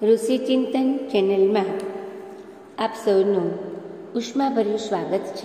ઋષિ ચિંતન ચેનલમાં આપ સૌનું ઉષ્માભર્યું સ્વાગત છે.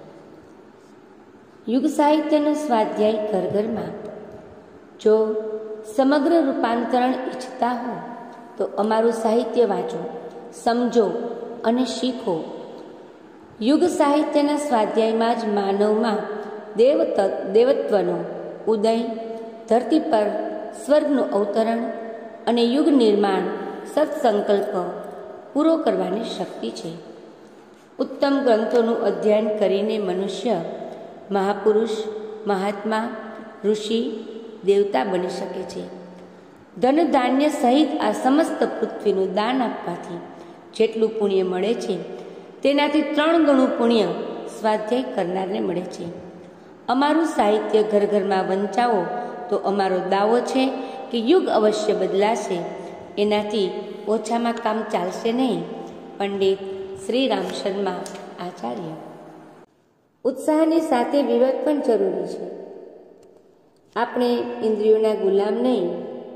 યુગ સાહિત્યનો સ્વાધ્યાય ઘર ઘરમાં. જો સમગ્ર રૂપાંતરણ ઈચ્છતા હો તો અમારું સાહિત્ય વાંચો, સમજો અને શીખો. યુગ સાહિત્યના સ્વાધ્યાયમાં જ માનવમાં દેવત્વનો ઉદય, ધરતી પર સ્વર્ગનું અવતરણ અને યુગ નિર્માણ સત્સંકલ્પ પૂરો કરવાની શક્તિ છે. ઉત્તમ ગ્રંથોનું અધ્યયન કરીને મનુષ્ય મહાપુરુષ, મહાત્મા, ઋષિ, દેવતા બની શકે છે. ધન ધાન્ય સહિત આ સમસ્ત પૃથ્વીનું દાન આપવાથી જેટલું પુણ્ય મળે છે તેનાથી 3 ગણું પુણ્ય સ્વાધ્યાય કરનારને મળે છે. અમારું સાહિત્ય ઘર ઘરમાં વંચાવો તો અમારો દાવો છે કે યુગ અવશ્ય બદલાશે. એનાથી ઓછામાં કામ ચાલશે નહીં. પંડિત શ્રી રામ શર્મા આચાર્ય. ઉત્સાહની સાથે વિવેક પણ જરૂરી છે. આપણે ઇન્દ્રિયોના ગુલામ નહીં.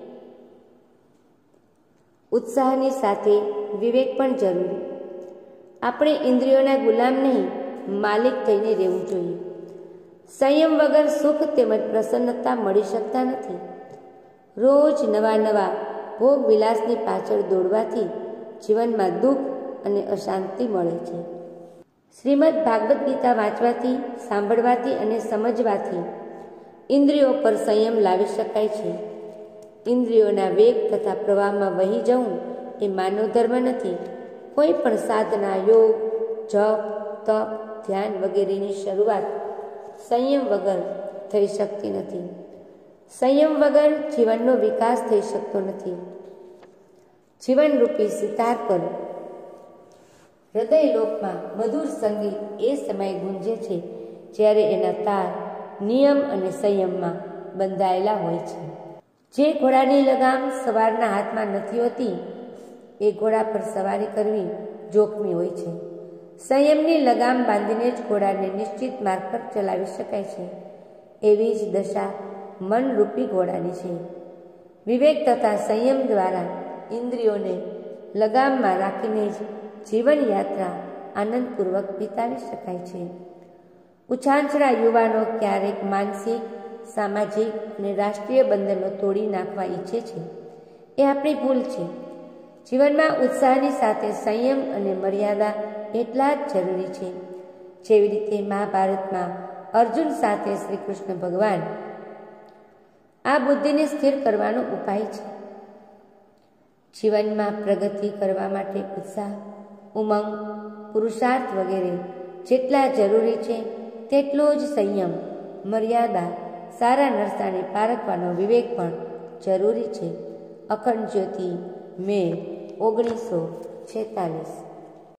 ઉત્સાહની સાથે વિવેક પણ જરૂરી. આપણે ઇન્દ્રિયોના ગુલામ નહીં, માલિક થઈને રહેવું જોઈએ. સંયમ વગર સુખ તેમજ પ્રસન્નતા મળી શકતા નથી. રોજ નવા નવા ભોગ વિલાસની પાછળ દોડવાથી જીવનમાં દુઃખ અને અશાંતિ મળે છે. શ્રીમદ ભાગવત ગીતા વાંચવાથી, સાંભળવાથી અને સમજવાથી ઇન્દ્રિયો પર સંયમ લાવી શકાય છે. ઇન્દ્રિયોના વેગ તથા પ્રવાહમાં વહી જવું એ માનવ ધર્મ નથી. કોઈ પણ સાધના, યોગ, જપ, તપ, ધ્યાન વગેરેની શરૂઆત સંયમ વગર થઈ શકતી નથી. સંયમ વગર જીવનનો વિકાસ થઈ શકતો નથી. જીવનરૂપી સિતાર પર હૃદયલોકમાં મધુર સંગીત એ સમયે ગુંજે છે જ્યારે એના તાર નિયમ અને સંયમમાં બંધાયેલા હોય છે. જે ઘોડાની લગામ સવારના હાથમાં નથી હોતી એ ઘોડા પર સવારી કરવી જોખમી હોય છે. સંયમની લગામ બાંધીને જ ઘોડાને નિશ્ચિત માર્ગ પર ચલાવી શકાય છે. એવી જ દશા મનરૂપી ઘોડાની છે. વિવેક તથા સંયમ દ્વારા ઇન્દ્રિયોને લગામમાં રાખીને જ જીવન યાત્રા આનંદપૂર્વક વિતાવી શકાય છે. ઉછાંચરા યુવાનો ક્યારેક માનસિક, સામાજિક અને રાષ્ટ્રીય બંધનો તોડી નાખવા ઈચ્છે છે. એ આપણી ભૂલ છે. જીવનમાં ઉત્સાહની સાથે સંયમ અને મર્યાદા એટલા જ જરૂરી છે જેવી રીતે મહાભારતમાં અર્જુન સાથે શ્રી કૃષ્ણ ભગવાન. આ બુદ્ધિને સ્થિર કરવાનો ઉપાય છે. જીવનમાં પ્રગતિ કરવા માટે ઉત્સાહ, ઉમંગ, પુરુષાર્થ વગેરે જેટલા જરૂરી છે તેટલો જ સંયમ, મર્યાદા, સારા નરસાને પારખવાનો વિવેક પણ જરૂરી છે. અખંડ જ્યોતિ, મે 1946.